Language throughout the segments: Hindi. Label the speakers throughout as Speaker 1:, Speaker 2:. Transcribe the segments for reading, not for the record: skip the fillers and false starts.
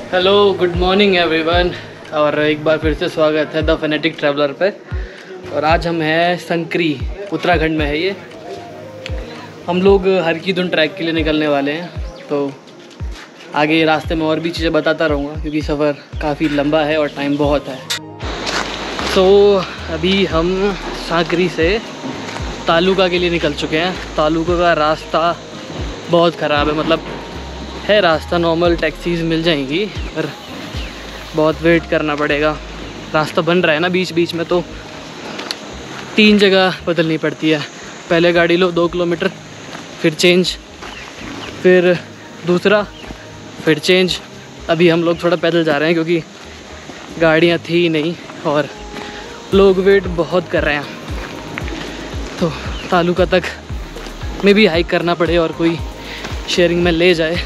Speaker 1: हेलो गुड मॉर्निंग एवरीवन, और एक बार फिर से स्वागत है द फेनेटिक ट्रैवलर पे। और आज हम हैं संकरी, उत्तराखंड में है ये। हम लोग हर की धुन ट्रैक के लिए निकलने वाले हैं, तो आगे रास्ते में और भी चीज़ें बताता रहूँगा क्योंकि सफ़र काफ़ी लंबा है और टाइम बहुत है। तो अभी हम सांकरी से तालुका के लिए निकल चुके हैं। तालुका का रास्ता बहुत ख़राब है, मतलब है रास्ता नॉर्मल, टैक्सीज़ मिल जाएंगी पर बहुत वेट करना पड़ेगा। रास्ता बन रहा है ना बीच बीच में, तो 3 जगह बदलनी पड़ती है। पहले गाड़ी लो 2 किलोमीटर, फिर चेंज, फिर दूसरा, फिर चेंज। अभी हम लोग थोड़ा पैदल जा रहे हैं क्योंकि गाड़ियाँ थी ही नहीं और लोग वेट बहुत कर रहे हैं। तो तालुका तक में भी हाइक करना पड़े और कोई शेयरिंग में ले जाए।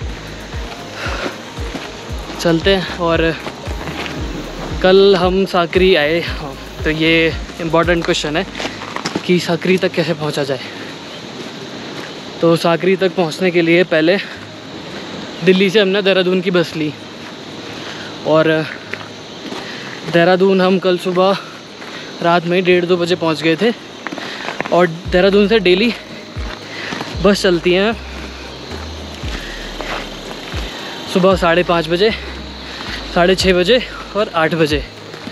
Speaker 1: चलते हैं। और कल हम सांकरी आए, तो ये इम्पॉर्टेंट क्वेश्चन है कि सांकरी तक कैसे पहुंचा जाए। तो सांकरी तक पहुंचने के लिए पहले दिल्ली से हमने देहरादून की बस ली, और देहरादून हम कल सुबह रात में 1:30-2 बजे पहुंच गए थे। और देहरादून से डेली बस चलती हैं सुबह 5:30 बजे, 6:30 बजे और 8 बजे।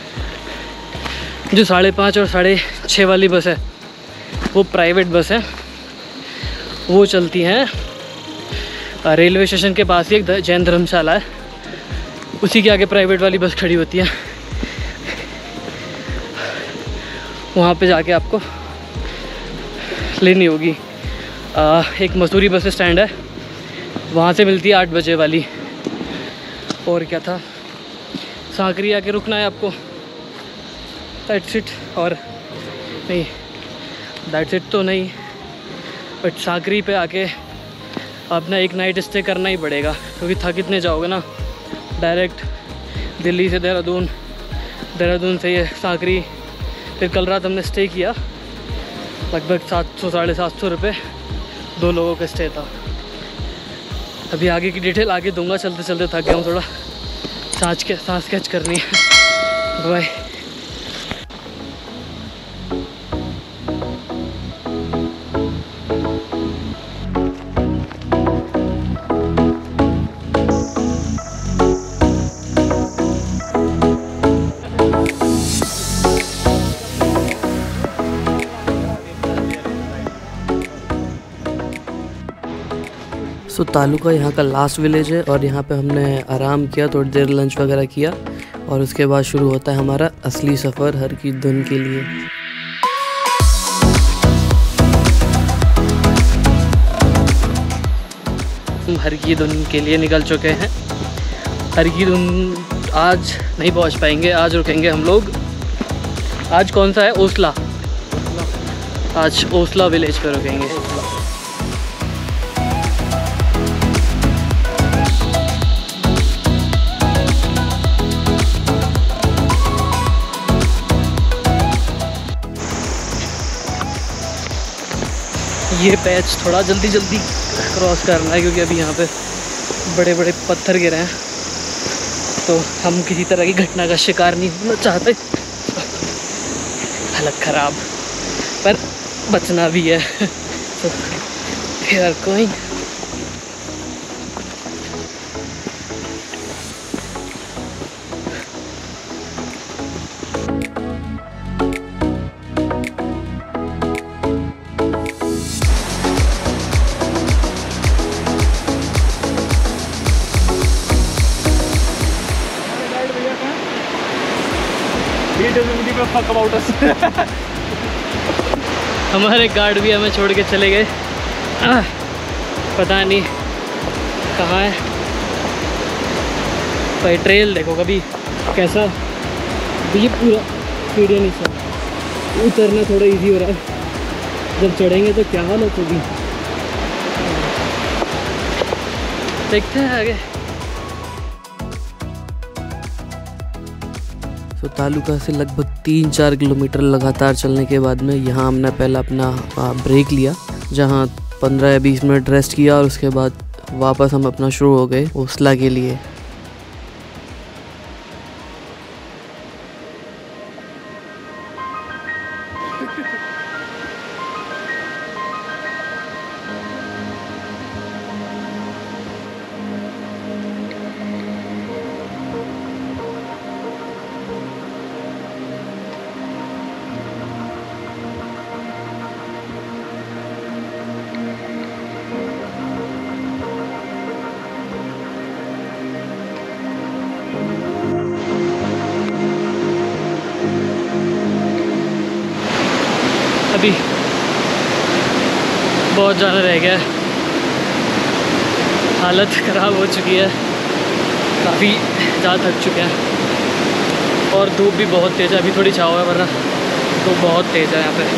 Speaker 1: जो 5:30 और 6:30 वाली बस है वो प्राइवेट बस है। वो चलती हैं रेलवे स्टेशन के पास ही एक जैन धर्मशाला है, उसी के आगे प्राइवेट वाली बस खड़ी होती है। वहाँ पे जाके आपको लेनी होगी। एक मसूरी बस स्टैंड है, वहाँ से मिलती है 8 बजे वाली। और क्या था, सांकरी आके रुकना है आपको, दैट्स इट। और नहीं, दैट्स इट तो नहीं, बट सांकरी पे आके अपना एक नाइट स्टे करना ही पड़ेगा क्योंकि थक इतने जाओगे ना। डायरेक्ट दिल्ली से देहरादून, देहरादून से ये सांकरी, फिर कल रात हमने स्टे किया, लगभग 700-750 रुपये 2 लोगों का स्टे था। अभी आगे की डिटेल आगे दूंगा, चलते चलते थक गया हूँ थोड़ा, सांस कैच करनी है। बाय।
Speaker 2: सो तालुका यहाँ का लास्ट विलेज है और यहाँ पे हमने आराम किया, थोड़ी देर लंच वगैरह किया और उसके बाद शुरू होता है हमारा असली सफ़र हर की धुन के लिए।
Speaker 1: हम हर की धुन के लिए निकल चुके हैं। हर की धुन आज नहीं पहुँच पाएंगे, आज रुकेंगे हम लोग। आज कौन सा है, ओसला। आज ओसला विलेज पे रुकेंगे। ये पैच थोड़ा जल्दी क्रॉस करना है क्योंकि अभी यहाँ पे बड़े बड़े पत्थर गिरे हैं, तो हम किसी तरह की घटना का शिकार नहीं होना चाहते। हालत ख़राब, पर बचना भी है। तो फिर कोई हमारे गार्ड भी हमें छोड़ के चले गए, पता नहीं कहाँ है। भाई ट्रेल देखो कभी कैसा, ये पूरा सीढ़ियाँ नीचे, उतरना थोड़ा इजी हो रहा है, जब चढ़ेंगे तो क्या हालत होगी। देखते हैं आगे।
Speaker 2: तो तालुका से लगभग 3-4 किलोमीटर लगातार चलने के बाद में यहाँ हमने पहला अपना ब्रेक लिया, जहाँ 15 या 20 मिनट रेस्ट किया और उसके बाद वापस हम अपना शुरू हो गए ओसला के लिए।
Speaker 1: अभी बहुत ज़्यादा रह गया है, हालत ख़राब हो चुकी है, काफ़ी ज़्यादा थक चुके हैं और धूप भी बहुत तेज़ है। अभी थोड़ी छाव है वरना धूप बहुत तेज़ है यहाँ पे।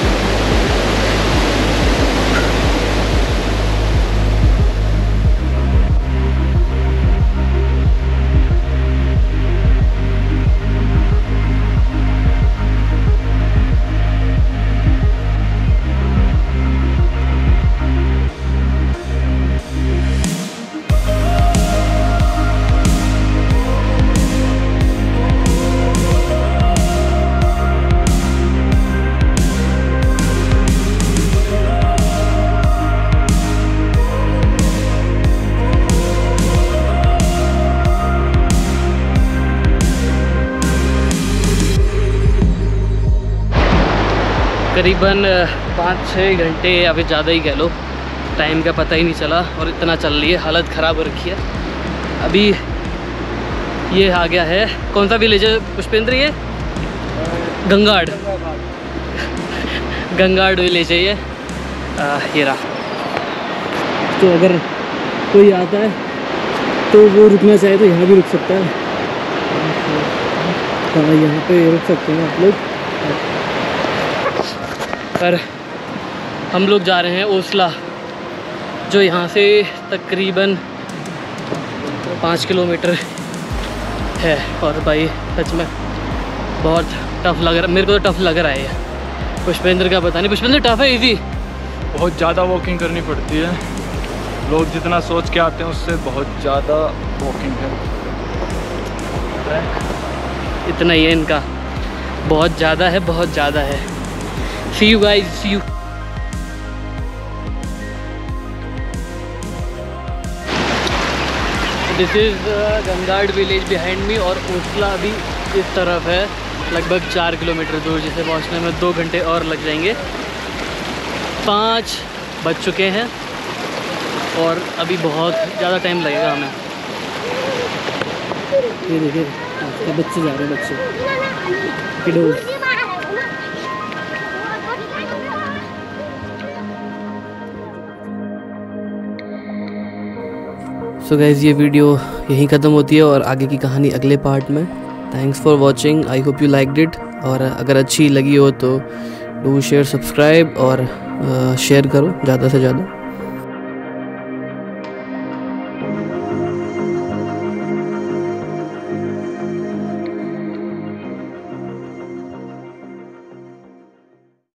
Speaker 1: करीबन 5-6 घंटे या फिर ज़्यादा ही कह लो, टाइम का पता ही नहीं चला और इतना चल रही है, हालत ख़राब हो रखी है। अभी ये आ गया है, कौन सा विलेज है पुष्पेंद्र? ये गंगाड़ गंगाड़ विलेज है ये रहा। तो अगर कोई आता है तो वो रुकना चाहे तो यहाँ भी रुक सकता है। हाँ, यहाँ पे रुक सकते हैं आप लोग। पर हम लोग जा रहे हैं ओसला, जो यहाँ से तकरीबन 5 किलोमीटर है। और भाई सच में बहुत टफ़ लग रहा है, मेरे को तो टफ़ लग रहा है ये। पुष्पेंद्र का पता नहीं, पुष्पेंद्र टफ़ है इजी?
Speaker 3: बहुत ज़्यादा वॉकिंग करनी पड़ती है, लोग जितना सोच के आते हैं उससे बहुत ज़्यादा वॉकिंग है।
Speaker 1: इतना ही है इनका, बहुत ज़्यादा है, बहुत ज़्यादा है। See you guys, see you. This is Gangad village behind me और ओसला अभी इस तरफ है, लगभग 4 किलोमीटर दूर, जिसे पहुंचने में 2 घंटे और लग जाएंगे। 5 बज चुके हैं और अभी बहुत ज़्यादा टाइम लगेगा हमें। ये देखिए बच्चे जा रहे हैं, बच्चे किडोज।
Speaker 2: सो गाइज़, ये वीडियो यहीं ख़त्म होती है और आगे की कहानी अगले पार्ट में। Thanks for watching, I hope you liked it. और अगर अच्छी लगी हो तो डू शेयर, सब्सक्राइब और शेयर करो ज़्यादा से ज़्यादा।